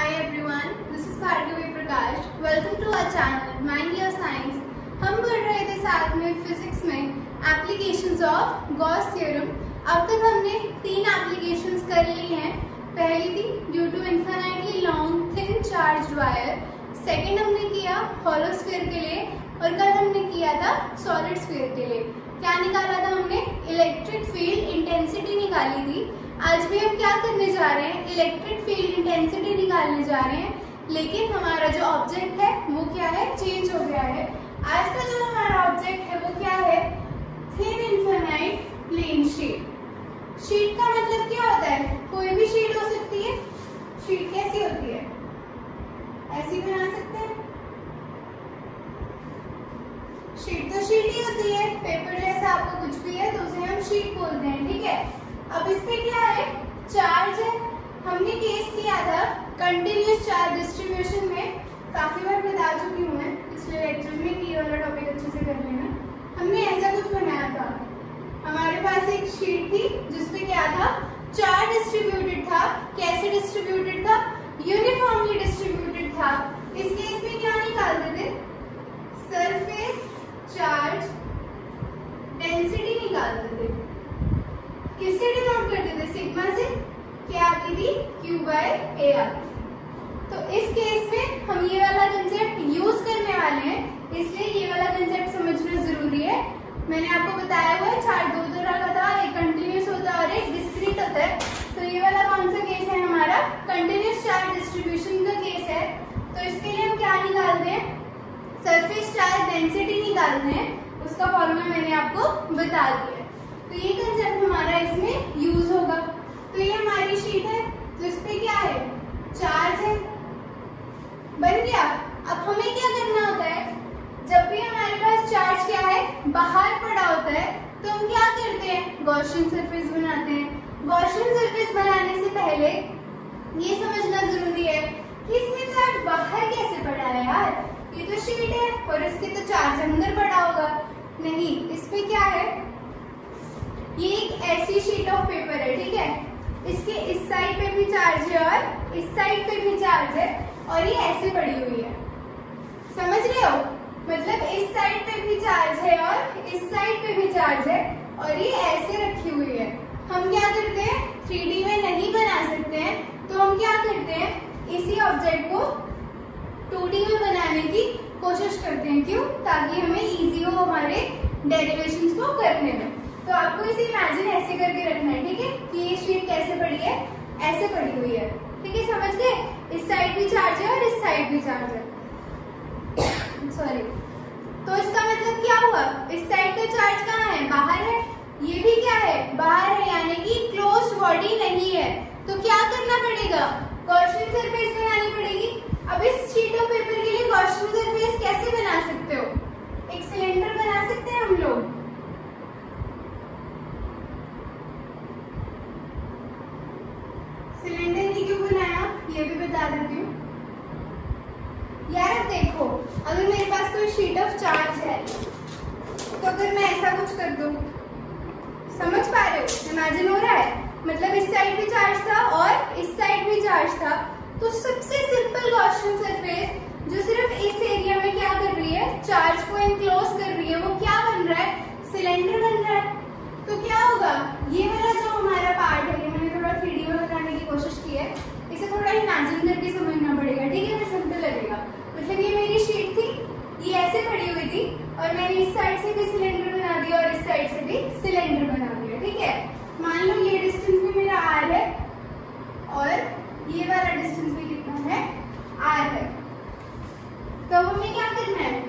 Hi everyone, this is Bhargavi Prakash. Welcome to our channel Mind Your Science. हम पढ़ रहे थे साथ में फिजिक्स में एप्लीकेशंस ऑफ गॉस थ्योरम। अब तक हमने 3 एप्लीकेशंस कर ली हैं। पहली थी due to infinitely long thin charged wire, second हमने किया हॉलो स्फीयर के लिए और कल हमने किया था सॉलिड स्फीयर के लिए। क्या निकाला था हमने? इलेक्ट्रिक फील्ड इंटेंसिटी निकाली थी। आज भी हम क्या करने जा रहे हैं? इलेक्ट्रिक फील्ड इंटेंसिटी निकालने जा रहे हैं, लेकिन हमारा जो ऑब्जेक्ट है वो क्या है? चेंज हो गया है। आज का जो हमारा ऑब्जेक्ट है वो क्या है? Thin infinite plane sheet. Sheet का मतलब क्या होता है? कोई भी शीट हो सकती है। शीट कैसी होती है? ऐसी बना सकते हैं। शीट तो शीट ही होती है, पेपर जैसा आपको कुछ भी है तो उसे हम शीट बोलते हैं, ठीक है। अब इस पे क्या है? चार्ज है। हमने केस किया था कंटिन्यूअस चार्ज डिस्ट्रीब्यूशन में, काफी बार बता चुकी हूँ मैं पिछले लेक्चर में कि ये वाला टॉपिक अच्छे से कर लेना। हमने ऐसा कुछ बनाया था, हमारे पास एक शीट थी जिसपे क्या था? चार्ज डिस्ट्रीब्यूटेड था। कैसे डिस्ट्रीब्यूटेड था? यूनिफॉर्मली डिस्ट्रीब्यूटेड था। इस केस में क्या निकालते थे? सरफेस चार्ज डेंसिटी निकालते थे। किससे डिनोट करते थे? सिग्मा से। क्या आती थी? Q बाय A आती। तो इस केस में हम ये वाला कंसेप्ट यूज करने वाले हैं, इसलिए ये वाला कंसेप्ट समझना जरूरी है। मैंने आपको बताया हुआ है चार्ज 2 तरह का था, एक कंटिन्यूस होता है और एक डिस्क्रीट होता है। तो ये वाला कौन सा केस है? हमारा कंटिन्यूस चार्ज डिस्ट्रीब्यूशन का केस है। तो इसके लिए हम क्या निकालते हैं? सरफेस चार्ज डेंसिटी निकालते हैं। उसका फॉर्मूला मैंने आपको बता दिया। तो ये कंसेप्ट हमारा इसमें यूज होगा। तो ये हमारी शीट है, तो इस पे क्या है? चार्ज है। बन गया। अब हमें क्या करना होता है? जब भी हमारे पास चार्ज क्या है? बाहर पड़ा होता है, तो हम क्या करते हैं? गॉसियन सरफेस बनाते हैं। गॉसियन सरफेस बनाने से पहले ये समझना जरूरी है कि इसमें चार्ज बाहर कैसे पड़ा है यार। ये तो शीट है और इसके तो चार्ज अंदर पड़ा होगा। नहीं, इसमें क्या है? ये एक ऐसी शीट ऑफ पेपर है, ठीक है। इसके इस साइड पे भी चार्ज है और इस साइड पे भी चार्ज है और ये ऐसे पड़ी हुई है। समझ रहे हो? मतलब इस साइड पे भी चार्ज है और इस साइड पे भी चार्ज है और ये ऐसे रखी हुई है। हम क्या करते हैं? 3D में नहीं बना सकते हैं, तो हम क्या करते हैं? इसी ऑब्जेक्ट को 2D में बनाने की कोशिश करते हैं। क्यों? ताकि हमें इजी हो हमारे डेरिवेशंस को करने में। तो आपको इसे इमेजिन ऐसे करके रखना है, ठीक है, कि ये शीट कैसे पड़ी है? ऐसे पड़ी हुई है, ठीक है। समझ गए? इस साइड भी चार्ज है और इस साइड भी चार्ज है। सॉरी। तो इसका मतलब क्या हुआ? इस साइड का चार्ज कहाँ है? बाहर है। ये भी क्या है? बाहर है, यानी कि क्लोज्ड बॉडी नहीं है। तो क्या करना पड़ेगा? गॉसियन सरफेस बनानी पड़ेगी। अब इस शीट ऑफ पेपर के लिए गॉसियन सरफेस कैसे बना सकते हो? एक सिलेंडर बना सकते हैं हम लोग। सिलेंडर ही क्यों बनाया ये भी बता देती हूँ यार। अब देखो, अगर मेरे पास कोई शीट ऑफ चार्ज है, तो अगर मैं ऐसा कुछ कर दूं, समझ पा रहे हो? इमेजिन हो रहा है? मतलब इस साइड भी चार्ज था और इस साइड भी चार्ज था। तो सबसे सिंपल गॉसियन सरफेस जो सिर्फ इस एरिया में क्या कर रही है? चार्ज को इनक्लोज कर रही है। वो क्या बन रहा है? सिलेंडर बन रहा है। तो क्या होगा? ये वाला जो हमारा पार्ट है, मैंने थोड़ा 3D में बनाने की कोशिश की है, इसे थोड़ा इमेजिन करके समझना पड़ेगा, ठीक है? फिर सिंपल लगेगा। मतलब ये मेरी शीट थी, ये ऐसे पड़ी हुई थी और मैंने इस साइड से भी सिलेंडर बना दिया और इस साइड से भी सिलेंडर बना दिया, ठीक है। मान लो ये डिस्टेंस भी मेरा R है और ये वाला डिस्टेंस भी कितना है? R है। तो अब हमें क्या करना है?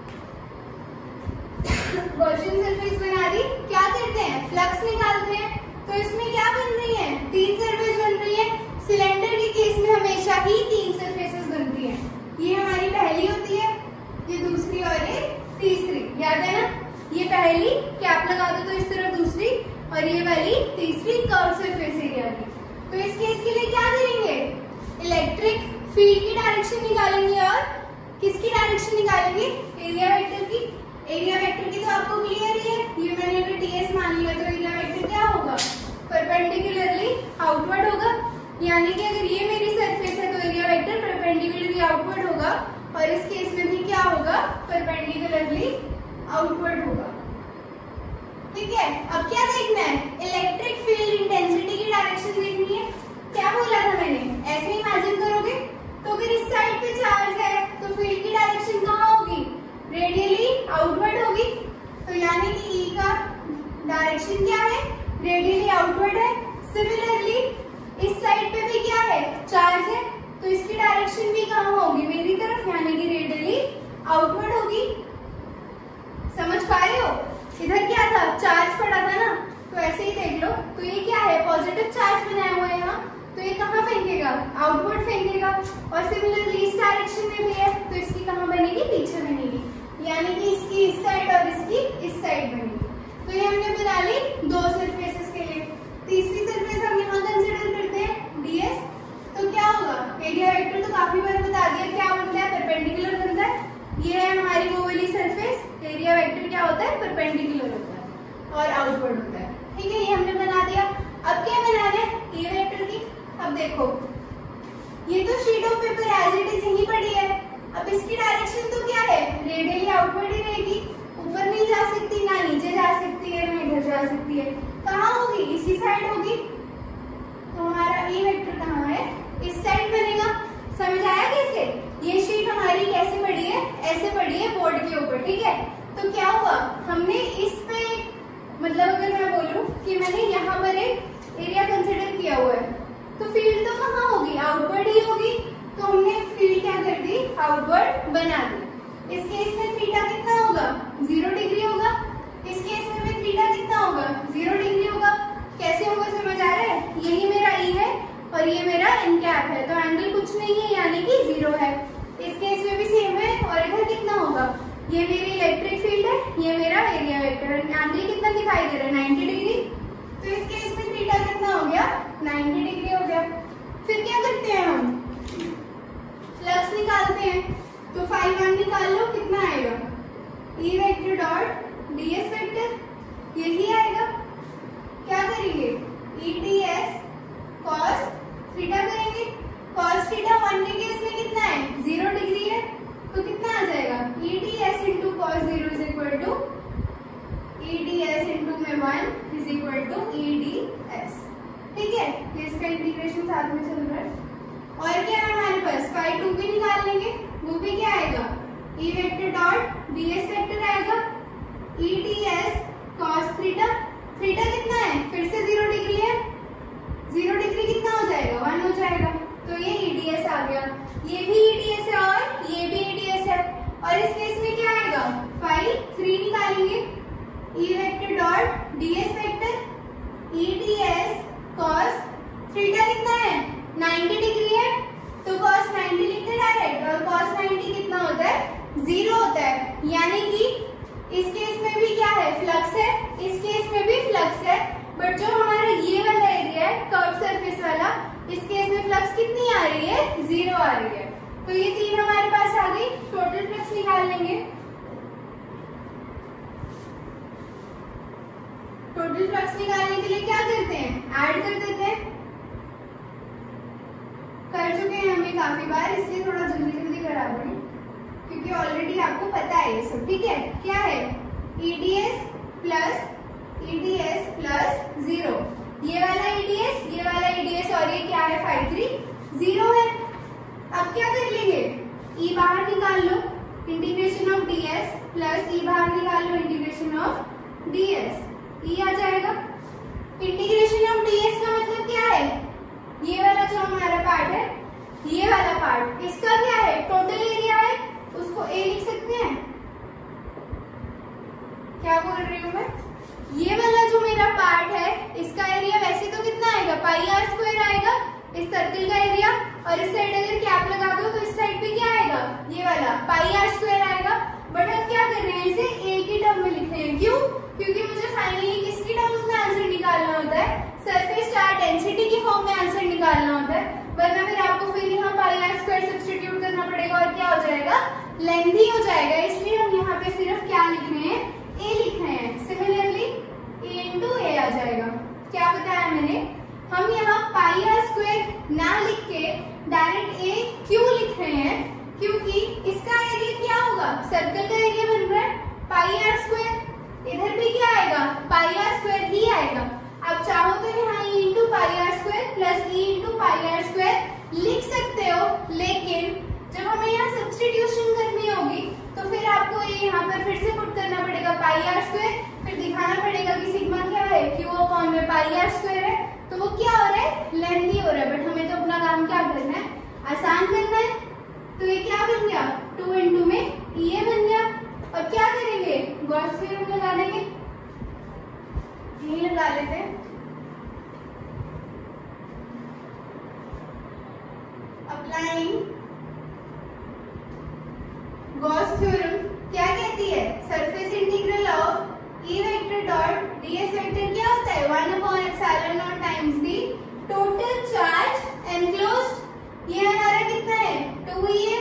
गॉसियन सरफेस बना दी। क्या करते हैं? फ्लक्स निकालते हैं। तो इसमें क्या बन रही है? 3 सरफेस बन रही है। सिलेंडर के केस में हमेशा ही 3 सरफेसेस बनती हैं। ये हमारी पहली होती है, ये दूसरी और ये तीसरी। याद है ना? ये पहली कैप लगा दो तो इस तरफ दूसरी, और ये वाली तीसरी कर्व सरफेस एरिया की। तो इस केस के लिए क्या करेंगे? इलेक्ट्रिक फील्ड की डायरेक्शन निकालेंगे और किसकी डायरेक्शन निकालेंगे? एरिया वेक्टर की। एरिया वेक्टर की तो आपको क्लियर ही है। ये मैंने अगर टीएस मान लिया तो एरिया वेक्टर क्या होगा? परपेंडिकुलरली आउटवर्ड होगा। यानी कि अगर ये मेरी सरफेस है तो एरिया वेक्टर परपेंडिकुलरली आउटवर्ड होगा और इस केस में भी क्या होगा, परपेंडिकुलरली आउटवर्ड होगा। ठीक है, अब क्या देखना है, इलेक्ट्रिक फील्ड इंटेंसिटी की डायरेक्शन देखनी है। क्या बोला था मैंने, ऐसे इमेजिन करोगे तो अगर इस साइड पे चार्ज है तो फील्ड की डायरेक्शन कहाँ होगी, रेडियली आउटवर्ड होगी। तो यानी कि E का डायरेक्शन क्या है, रेडियली आउटवर्ड है। सिमिलरली इस साइड पे भी क्या है, चार्ज है, तो इसकी डायरेक्शन भी कहाँ होगी, मेरी तरफ, यानी कि रेडियली आउटवर्ड होगी। समझ पा रहे हो, इधर क्या था, चार्ज पड़ा था ना, तो ऐसे ही देख लो। तो ये क्या है, पॉजिटिव चार्ज बनाया हुआ है यहाँ, तो ये कहाँ फेंकेगा, आउटवर्ड फेंकेगा। और सिमिलरली इस डायरेक्शन में भी है, तो इसकी कहाँ बनेगी, पीछे बनेगी, यानी कि इसकी इस साइड और इसकी इस साइड बनेगी। तो ये हमने बना ली दो सरफेसेस के लिए। तीसरी सरफेस हम यहाँ कंसिडर करते हैं, ds। तो क्या होगा, एरिया वेक्टर तो काफी बार बता दिया, क्या बनता है, परपेंडिकुलर बनता है। ये है हमारी वो वाली सरफेस, एरिया वेक्टर क्या होता है, परपेंडिकुलर होता है और आउटवर्ड होता है। ठीक है, ये हमने बना दिया। अब क्या बनाना है, ए वेक्टर की। अब देखो, ये तो sheet of paper as it is यही पड़ी है। अब इसकी डायरेक्शन तो क्या है, रेडियली आउटवर्ड ही रहेगी, ऊपर नहीं जा सकती, ना नीचे जा सकती है, ना इधर जा सकती है। कहाँ होगी, इसी साइड होगी। तो हमारा ए वेक्टर कहाँ है, इस साइड बनेगा। समझ आया कैसे, ये शीट हमारी कैसे पड़ी है, ऐसे पड़ी है बोर्ड के ऊपर। ठीक है, तो क्या हुआ, हमने इस पे, मतलब अगर मैं बोलूं कि मैंने यहाँ पर एक एरिया कंसिडर किया हुआ है, तो फील्ड तो कहाँ होगी, आउटवर्ड ही होगी। तो हमने फील्ड क्या कर दी, आउटवर्ड बना दी। इस केस में थीटा कितना होगा, 0 डिग्री होगा। इस केस में भी थीटा कितना होगा, 0 डिग्री होगा। कैसे होगा, समझ आ रहा है, यही मेरा ई है और ये मेरा एन कैप है, तो एंगल कुछ नहीं है, यानी कि 0 है। इस केस में भी सेम है। और इधर कितना होगा, ये मेरी इलेक्ट्रिक फील्ड है, ये मेरा एरिया वेक्टर है। एंगल कितना दिखाई दे रहा है, 90 डिग्री। तो इस केस में थीटा कितना हो गया, 90 डिग्री हो गया। फिर क्या करते हैं, हम फ्लक्स निकालते हैं। तो φ1 निकाल लो, कितना आएगा, E vector dot ds vector, यही आएगा। क्या करेंगे, E ds cos थीटा करेंगे। cos थीटा 1 के केस में कितना है, 0 डिग्री है, तो कितना आ जाएगा, E ds into cos 0 is equal to E ds into में 1 is equal to E ds। ठीक है, ये इसका इंटीग्रेशन साथ में चल रहा है। और क्या है हमारे पास, φ2 भी निकाल लेंगे, वो भी क्या आएगा, E vector dot ds vector आएगा, E ds cos theta. Theta कितना है, फिर से 0 डिग्री है, 0 डिग्री कितना हो जाएगा, 1 हो जाएगा। तो ये E ds आ गया, ये भी E ds है और ये भी E ds है। और इस केस में क्या आएगा, φ3 निकालेंगे, E vector dot ds vector, E ds cos theta कितना है, 90 डिग्री है, तो cos 90 लिखते डायरेक्ट। और cos 90 कितना होता है, 0 होता है। यानी कि इस केस में भी क्या है, फ्लक्स है, इस केस में भी फ्लक्स है। बट जो हमारा ये वाला एरिया है, कर्व सरफेस वाला, इस केस में फ्लक्स कितनी आ रही है, 0 आ रही है। तो ये तीन हमारे पास आ गई। टोटल फ्लक्स निकाल लेंगे। टोटल फ्लक्स निकालने के लिए क्या करते हैं, ऐड कर देते हैं। कर चुके हैं हमें काफी बार, इसलिए थोड़ा जल्दी जल्दी करा दें, क्योंकि ऑलरेडी आपको पता है ये सब। ठीक है, क्या है, EDS प्लस 0, ये वाला EDS और ये क्या है, φ3 0 है। अब क्या कर लेंगे, E बाहर निकाल लो, integration of ds plus E बाहर निकाल लो, इंटीग्रेशन ऑफ ds, E आ जाएगा। इंटीग्रेशन ऑफ ds का मतलब क्या है, ये वाला जो हमारा पार्ट है, ये वाला पार्ट, इसका क्या है, टोटल एरिया है, उसको A लिख सकते हैं। क्या बोल रही हूँ मैं, ये वाला जो मेरा पार्ट है, इसका एरिया वैसे तो कितना आएगा, πr² आएगा, इस सर्कल का एरिया। और इस साइड अगर कैप लगा दो तो इस साइड पे क्या आएगा, ये वाला πr² आएगा। बट हम क्या कर रहे हैं, इसे A की टर्म में लिख रहे हैं। क्यों, क्योंकि मुझे फाइनली किसकी टर्म्स में आंसर निकालना होता है, सरफेस चार्ज डेंसिटी की फॉर्म में आंसर निकालना होता है। वरना फिर आपको फिर यहाँ πr² सब्स्टिट्यूट करना पड़ेगा और क्या हो जाएगा, लेंथी हो जाएगा। इसलिए हम यहाँ पे सिर्फ क्या लिख रहे हैं, A लिख रहे हैं। सिमिलरली A इंटू A आ जाएगा। क्या बताया मैंने, हम यहाँ πr² ना लिख के डायरेक्ट A क्यों लिख रहे क्योंकि इसका एरिया क्या होगा, सर्कल का एरिया बन रहा है पाई आर स्क्वायर, इधर भी क्या आएगा पाई आर स्क्वायर ही आएगा। आप चाहो तो यहाँ e into pi r square plus e into pi r square लिख सकते हो, लेकिन जब हमें यहाँ सब्स्टिट्यूशन करनी होगी तो फिर आपको ये यहाँ पर फिर से पुट करना पड़ेगा पाई आर स्क्वायर, फिर दिखाना पड़ेगा कि सिग्मा क्या है, क्यू अपॉन में पाई आर स्क्वायर है, तो वो क्या हो रहा है लेंथी हो रहा है। बट हमें तो अपना काम क्या करना है, आसान करना है। तो ये क्या बन गया 2 इंटू में ये बन गया। और क्या करेंगे, गॉस थ्योरम लगा देंगे, ये लगा लेते हैं। अप्लाइंग गॉस थ्योरम क्या कहती है, surface integral of E vector dot ds vector क्या होता है 1 upon epsilon naught times the total charge enclosed. ये हमारा कितना है 2e है,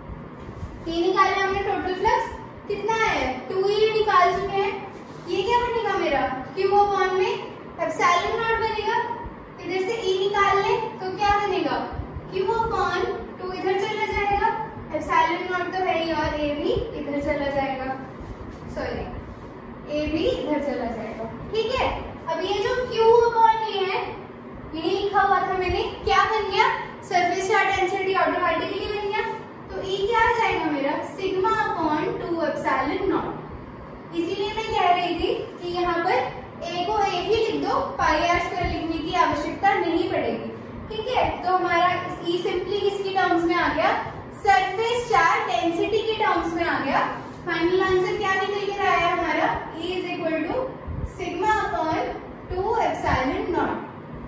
ये निकाला हमने, टोटल फ्लक्स कितना है 2e निकाल चुके हैं। ये क्या बनेगा मेरा q अपॉन में एप्सिलॉन नॉट बनेगा, इधर से e निकाल ले तो क्या बनेगा q अपॉन 2 इधर चला जाएगा, एप्सिलॉन नॉट तो है ही और a भी इधर चला जाएगा, सॉरी a भी इधर चला जाएगा। ठीक है, अब ये जो q अपॉन a है ये लिखा हुआ था मैंने, क्या बन गया सरफेस चार्ज डेंसिटी ऑटोमेटिकली बन गया। तो e क्या आ जाएगा मेरा सिग्मा अपॉन 2 एप्सिलॉन नॉट। इसीलिए मैं कह रही थी कि यहाँ पर a को a ही लिख दो, पाई आर स्क्वायर लिखने की आवश्यकता नहीं पड़ेगी। ठीक है, तो हमारा e सिंपली किसकी टर्म्स में आ गया, सरफेस चार्ज डेंसिटी के टर्म्स में आ गया। फाइनल आंसर क्या निकल कर आया हमारा, E is equal to sigma upon 2 epsilon naught.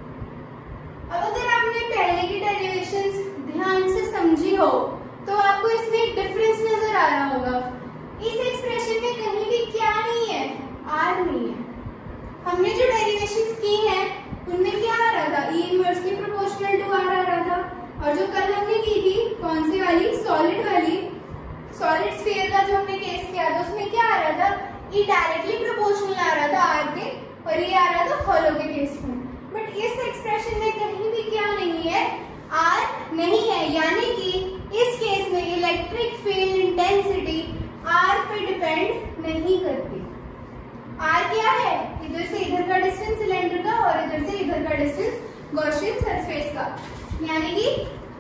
अब अगर आपने पहले की डेरिवेशंस ध्यान से समझी हो तो आपको इसमें एक डिफरेंस नजर आ रहा होगा। इस एक्सप्रेशन में कहीं भी क्या नहीं है, आर नहीं है। हमने जो डेरिवेशंस की हैं उनमें क्या आ रहा था, E inversely proportional to r आ रहा था, और जो कल हमने की थी कौन सी वाली, सॉलिड वाली, सॉलिड स्फीयर का जो हमने केस किया था उसमें क्या आ रहा था, ई डायरेक्टली प्रोपोर्शनल आ रहा था आर के, और ये आ रहा था हॉलो के केस में। बट इस एक्सप्रेशन में कहीं भी क्या नहीं है, आर नहीं है, यानी कि इस केस में इलेक्ट्रिक फील्ड इंटेंसिटी आर पे डिपेंड नहीं करती। आर क्या है, इधर से इधर का डिस्टेंस सिलेंडर का और इधर से इधर का डिस्टेंस गॉसियन सरफेस का, यानी कि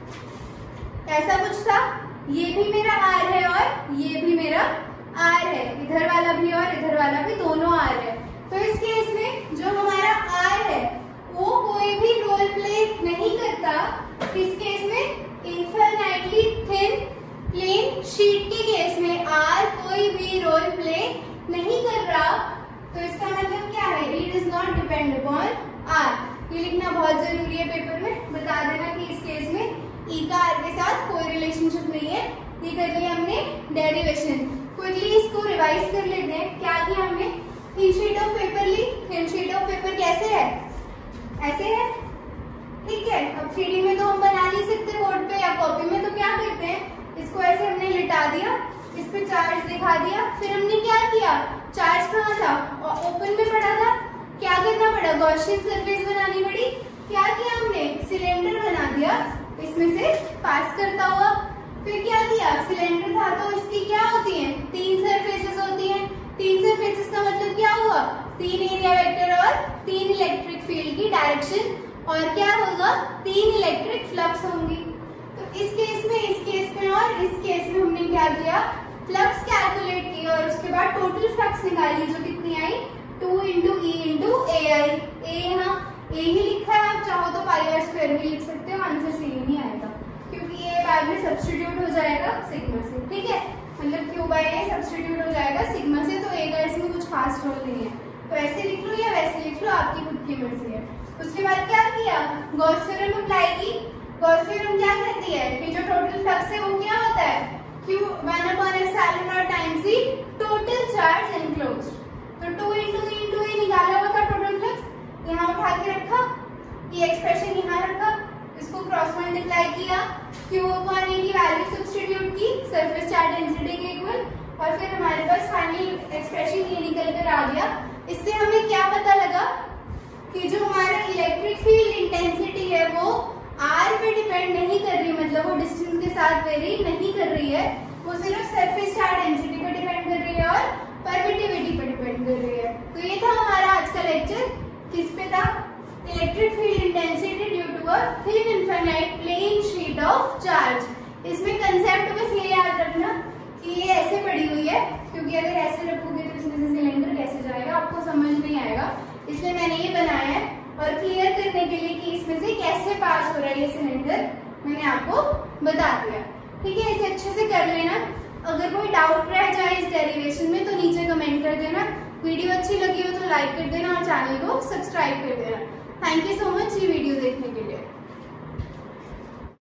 ऐसा कुछ था, ये भी मेरा आर है और ये भी मेरा आर है, इधर वाला भी और इधर वाला भी दोनों आर है। तो इस केस में जो हमारा आर है वो कोई भी रोल प्ले नहीं करता। इस केस में इनफाइनाइटली थिन प्लेन शीट के केस में आर कोई भी रोल प्ले नहीं कर रहा। तो इसका मतलब क्या है, it is not depend upon r. ये लिखना बहुत जरूरी है पेपर में, बता देना कि इस केस में ई का आर के साथ कोई रिलेशनशिप नहीं है। ये कर लिया हमने डेरिवेशन। क्विकली इसको रिवाइज कर लेते हैं। क्या किया हमने, थिन शीट ऑफ पेपर ली। थिन शीट ऑफ पेपर कैसे है, ऐसे है, ठीक है। अब 3D में तो हम बना नहीं सकते बोर्ड पे या कॉपी में, तो क्या करते हैं, इसको ऐसे हमने लिटा दिया, इस पे चार्ज दिखा दिया, फिर हमने क्या किया, चार्ज कहाँ था, ओपन में पड़ा था, क्या करना पड़ा, गॉसियन सरफेस बनानी पड़ी। क्या किया हमने, सिलेंडर बना दिया इसमें से पास करता हुआ। फिर क्या किया, सिलेंडर था तो इसकी क्या होती है, 3 सरफेसेस होती हैं। 3 सरफेसेस का मतलब क्या हुआ, 3 एरिया वेक्टर और 3 इलेक्ट्रिक फील्ड की डायरेक्शन, और क्या होगा, 3 इलेक्ट्रिक फ्लक्स होंगी। तो इस केस में, इस केस में और इस केस में हमने क्या किया, फ्लक्स कैलकुलेट किया और उसके बाद टोटल फ्लक्स निकाली, जो कितनी आई 2 इंटू ई इंटू ए आई। ए यहाँ ए ही लिखा है, आप चाहो तो पाई आर स्क्वायर भी लिख सकते हो, आंसर सेम ही आएगा क्योंकि ये बाद में सब्स्टिट्यूट हो जाएगा सिग्मा से। ठीक है, मतलब क्यू बाई ए सब्स्टिट्यूट हो जाएगा सिग्मा से, तो ए का इसमें कुछ खास रोल नहीं है। तो ऐसे लिख लो या वैसे लिख लो, आपकी खुद की मर्जी है। उसके बाद क्या किया, गॉस थ्योरम अप्लाई की। गॉस थ्योरम क्या कहती है कि जो टोटल फ्लक्स है वो क्या होता है, Q 1 upon epsilon naught times the total charge enclosed. तो 2 इंटू ए निकाला हुआ था टोटल फ्लक्स, यहाँ उठा के रखा, ये एक्सप्रेशन यहाँ रखा, इसको क्रॉस मल्टीप्लाई किया, Q अपॉन ए की वैल्यू सब्स्टिट्यूट की सरफेस चार्ज डेंसिटी के इक्वल, और फिर हमारे पास फाइनल एक्सप्रेशन ये निकल कर आ गया। इससे हमें क्या पता लगा कि जो हमारा इलेक्ट्रिक फील्ड इंटेंसिटी है वो आर पे डिपेंड नहीं नहीं कर रही, मतलब वो डिस्टेंस के साथ वेरी नहीं कर रही है, वो सिर्फ सरफेस चार्ज डेंसिटी पर डिपेंड कर रही है और परमिटिविटी पर डिपेंड कर रही है। तो ये था हमारा आज का लेक्चर। किस पे था? Electric field intensity due to a thin infinite plane sheet of charge. इसमें कंसेप्ट बस ये याद रखना कि ये ऐसे पड़ी हुई है, क्योंकि अगर ऐसे रखोगे तो इसमें से सिलेंडर कैसे जाएगा आपको समझ नहीं आएगा, इसलिए मैंने ये बनाया है। और क्लियर करने के लिए कि इसमें से कैसे पास हो रहा है ये सिलेंडर, मैंने आपको बता दिया। ठीक है, इसे अच्छे से कर लेना। अगर कोई डाउट रह जाए इस डेरिवेशन में तो नीचे कमेंट कर देना। वीडियो अच्छी लगी हो तो लाइक कर देना और चैनल को सब्सक्राइब कर देना। थैंक यू सो मच ये वीडियो देखने के लिए।